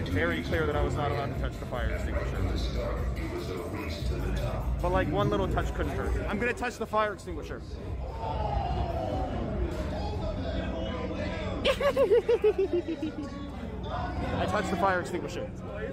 it very clear that I was not allowed to touch the fire extinguisher. But like one little touch couldn't hurt. I'm gonna touch the fire extinguisher. I touched the fire extinguisher.